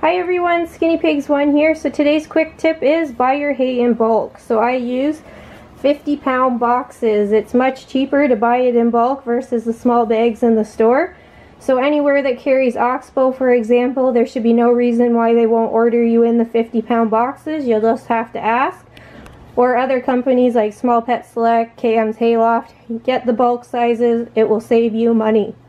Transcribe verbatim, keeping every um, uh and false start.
Hi everyone, Skinny Pigs one here. So today's quick tip is buy your hay in bulk. So I use fifty pound boxes. It's much cheaper to buy it in bulk versus the small bags in the store. So anywhere that carries Oxbow, for example, there should be no reason why they won't order you in the fifty pound boxes. You'll just have to ask. Or other companies like Small Pet Select, K M's Hayloft, get the bulk sizes. It will save you money.